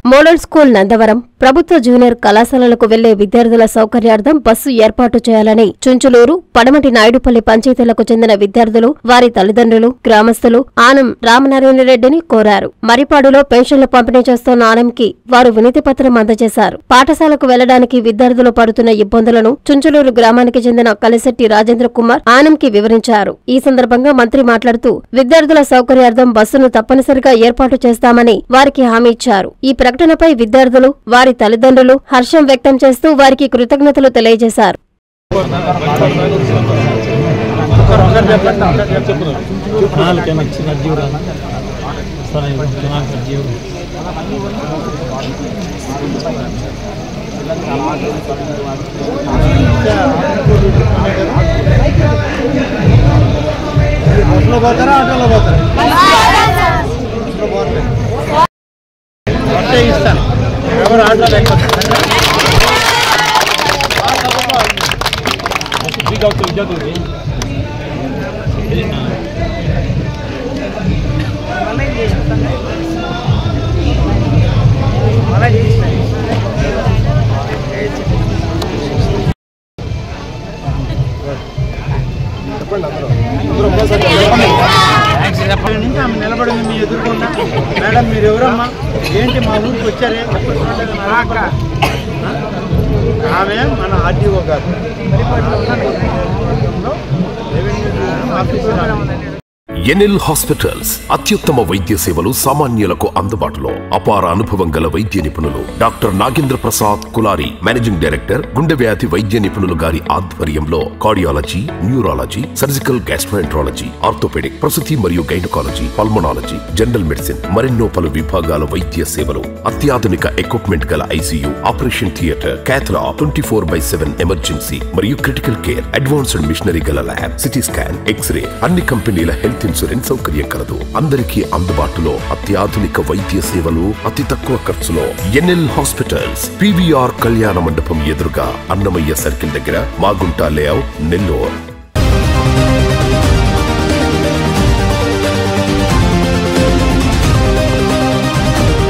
Model school Nandavaram ప్రభుత్వ junior కళాశాలలకు వెళ్లే విద్యార్థుల సౌకర్యార్థం బస్సు ఏర్పాటు చేయాలని చుంచులూరు, పడమటి నాయుడుపల్లి పంచాయతీలకు చెందిన విద్యార్థులు, వారి తల్లిదండ్రులు, గ్రామస్తులు ఆనం రామనారాయణరెడ్డిని కోరారు. మరిపాడులో పెన్షన్లు పంపిణీ చేస్తున్న ఆనంకి వారు వినతి పత్రం అందజేశారు. పాఠశాలకు వెళ్లడానికి విద్యార్థులు పడుతున్న ఇబ్బందులను చుంచులూరు గ్రామానికి చెందిన కలిశెట్టి రాజేంద్ర కుమార్ ఆనంకి వివరించారు. ఈ సందర్భంగా మంత్రి మాట్లాడుతూ విద్యార్థుల సౌకర్యార్థం బస్సును తప్పనిసరిగా ఏర్పాటు చేస్తామని వారికి హామీ ఇచ్చారు. ఈ ప్రకటనపై విద్యార్థులు, వారి తల్లిదండ్రులు హర్షం వ్యక్తం చేస్తూ వారికి కృతజ్ఞతలు తెలియజేశారు. ఎవరు ఆటో లేకపోతే విద్యార్థులకి నిలబడింది మీ ఎదుర్కొన్నా. మేడం మీరు ఎవరమ్మా, ఏంటి మా ఊరికి వచ్చారే? ఆమె మన ఆర్డీఓ గారు ఎన్ఎల్ హాస్పిటల్స్ అత్యుత్తమ వైద్య సేవలు సామాన్యులకు అందుబాటులో. అపార అనుభవం గల వైద్య నిపుణులు doctor Nagendra Prasad Kulari, managing director, గుండె వ్యాధి వైద్య నిపుణులు గారి ఆధ్వర్యంలో cardiology, neurology, surgical gastroenterology, orthopaedic, ప్రసూతి మరియు గైనకాలజీ, పల్మనాలజీ, జనరల్ మెడిసిన్ మరెన్నో పలు విభాగాల వైద్య సేవలు. అత్యాధునిక ఎక్విప్మెంట్ గల ICU, operation theatre, cath lab, 24/7 emergency మరియు క్రిటికల్ కేర్, అడ్వాన్స్డ్ మిషనరీ గల ల్యాబ్, సిటీ స్కాన్, ఎక్స్రే, అన్ని కంపెనీల హెల్త్ ఇన్సూరెన్స్ సౌకర్యం కలదు. అందరికీ అందుబాటులో అత్యాధునిక వైద్య సేవలు అతి తక్కువ ఖర్చులో. ఎన్ఎల్ హాస్పిటల్స్, పీవీఆర్ కళ్యాణ మండపం ఎదురుగా, అన్నమయ్య సర్కిల్ దగ్గర, మాగుంట లేఅవుట్, నెల్లూరు.